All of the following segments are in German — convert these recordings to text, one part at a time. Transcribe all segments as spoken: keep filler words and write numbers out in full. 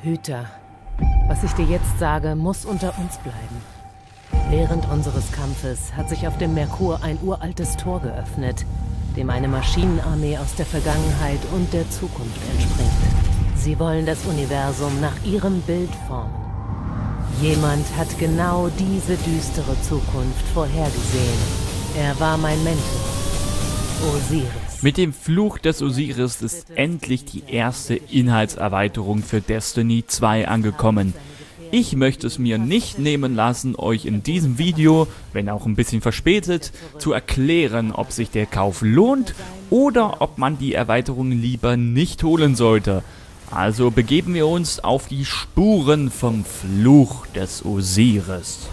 Hüter, was ich dir jetzt sage, muss unter uns bleiben. Während unseres Kampfes hat sich auf dem Merkur ein uraltes Tor geöffnet, dem eine Maschinenarmee aus der Vergangenheit und der Zukunft entspringt. Sie wollen das Universum nach ihrem Bild formen. Jemand hat genau diese düstere Zukunft vorhergesehen. Er war mein Mentor, Osiris. Mit dem Fluch des Osiris ist endlich die erste Inhaltserweiterung für Destiny zwei angekommen. Ich möchte es mir nicht nehmen lassen, euch in diesem Video, wenn auch ein bisschen verspätet, zu erklären, ob sich der Kauf lohnt oder ob man die Erweiterung lieber nicht holen sollte. Also begeben wir uns auf die Spuren vom Fluch des Osiris.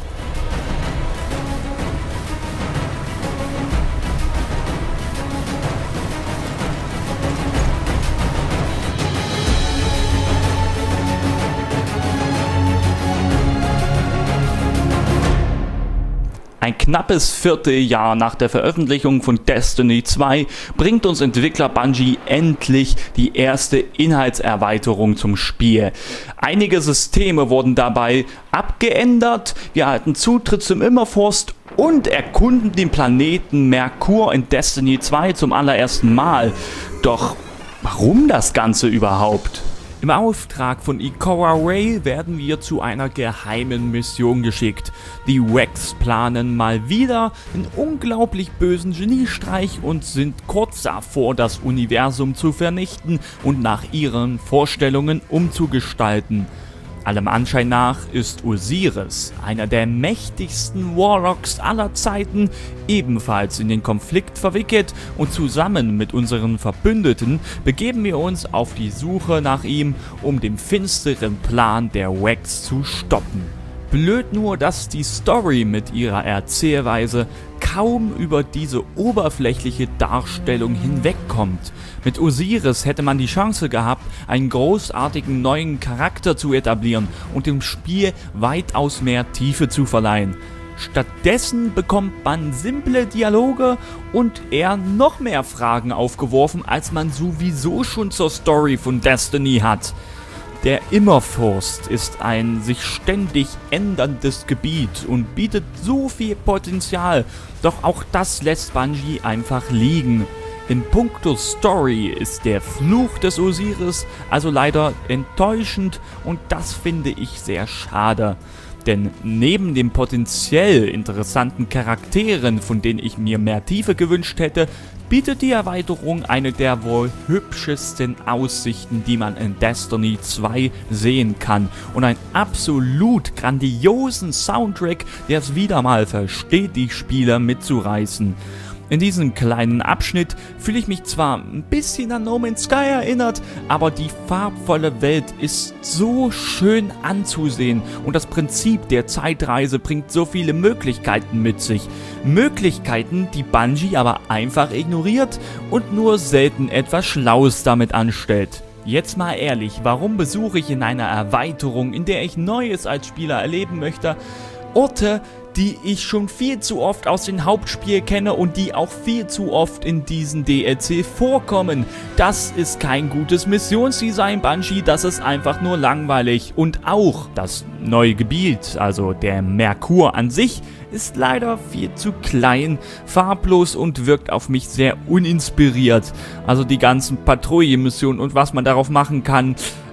Ein knappes Vierteljahr nach der Veröffentlichung von Destiny zwei bringt uns Entwickler Bungie endlich die erste Inhaltserweiterung zum Spiel. Einige Systeme wurden dabei abgeändert, wir erhalten Zutritt zum Immerforst und erkunden den Planeten Merkur in Destiny zwei zum allerersten Mal. Doch warum das Ganze überhaupt? Im Auftrag von Ikora Rey werden wir zu einer geheimen Mission geschickt. Die Vex planen mal wieder einen unglaublich bösen Geniestreich und sind kurz davor, das Universum zu vernichten und nach ihren Vorstellungen umzugestalten. Allem Anschein nach ist Osiris, einer der mächtigsten Warlocks aller Zeiten, ebenfalls in den Konflikt verwickelt und zusammen mit unseren Verbündeten begeben wir uns auf die Suche nach ihm, um den finsteren Plan der Vex zu stoppen. Blöd nur, dass die Story mit ihrer Erzählweise kaum über diese oberflächliche Darstellung hinwegkommt. Mit Osiris hätte man die Chance gehabt, einen großartigen neuen Charakter zu etablieren und dem Spiel weitaus mehr Tiefe zu verleihen. Stattdessen bekommt man simple Dialoge und eher noch mehr Fragen aufgeworfen, als man sowieso schon zur Story von Destiny hat. Der Immerforst ist ein sich ständig änderndes Gebiet und bietet so viel Potenzial, doch auch das lässt Bungie einfach liegen. In puncto Story ist der Fluch des Osiris also leider enttäuschend und das finde ich sehr schade. Denn neben den potenziell interessanten Charakteren, von denen ich mir mehr Tiefe gewünscht hätte, bietet die Erweiterung eine der wohl hübschesten Aussichten, die man in Destiny zwei sehen kann und einen absolut grandiosen Soundtrack, der es wieder mal versteht, die Spieler mitzureißen. In diesem kleinen Abschnitt fühle ich mich zwar ein bisschen an No Man's Sky erinnert, aber die farbvolle Welt ist so schön anzusehen und das Prinzip der Zeitreise bringt so viele Möglichkeiten mit sich. Möglichkeiten, die Bungie aber einfach ignoriert und nur selten etwas Schlaues damit anstellt. Jetzt mal ehrlich, warum besuche ich in einer Erweiterung, in der ich Neues als Spieler erleben möchte, Orte, die ich schon viel zu oft aus dem Hauptspiel kenne und die auch viel zu oft in diesen D L C vorkommen? Das ist kein gutes Missionsdesign, Bungie, das ist einfach nur langweilig. Und auch das neue Gebiet, also der Merkur an sich, ist leider viel zu klein, farblos und wirkt auf mich sehr uninspiriert. Also die ganzen Patrouillenmissionen und was man darauf machen kann,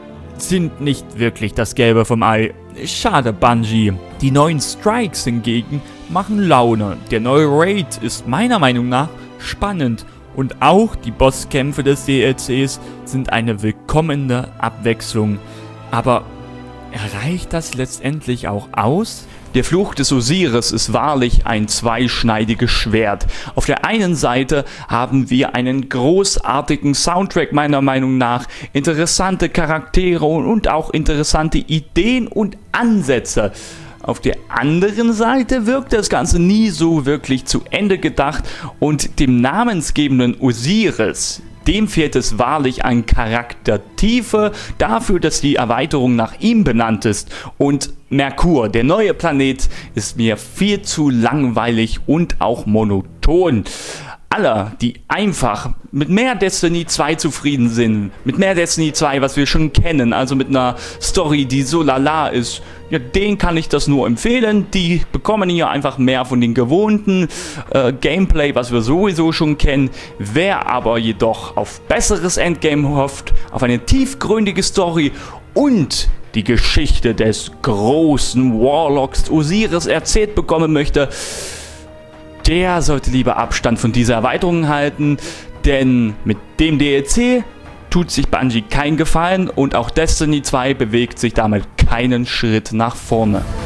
sind nicht wirklich das Gelbe vom Ei. Schade, Bungie. Die neuen Strikes hingegen machen Laune. Der neue Raid ist meiner Meinung nach spannend und auch die Bosskämpfe des D L Cs sind eine willkommene Abwechslung. Aber reicht das letztendlich auch aus? Der Fluch des Osiris ist wahrlich ein zweischneidiges Schwert. Auf der einen Seite haben wir einen großartigen Soundtrack meiner Meinung nach, interessante Charaktere und auch interessante Ideen und Ansätze. Auf der anderen Seite wirkt das Ganze nie so wirklich zu Ende gedacht und dem namensgebenden Osiris, dem fehlt es wahrlich an Charaktertiefe, dafür, dass die Erweiterung nach ihm benannt ist. Und Merkur, der neue Planet, ist mir viel zu langweilig und auch monoton. alle, die einfach mit mehr Destiny zwei zufrieden sind, mit mehr Destiny zwei, was wir schon kennen, also mit einer Story, die so lala ist, ja, denen kann ich das nur empfehlen. Die bekommen hier einfach mehr von den gewohnten äh, Gameplay, was wir sowieso schon kennen. Wer aber jedoch auf besseres Endgame hofft, auf eine tiefgründige Story und die Geschichte des großen Warlocks Osiris erzählt bekommen möchte, der sollte lieber Abstand von dieser Erweiterung halten, denn mit dem D L C tut sich Bungie keinen Gefallen und auch Destiny zwei bewegt sich damit keinen Schritt nach vorne.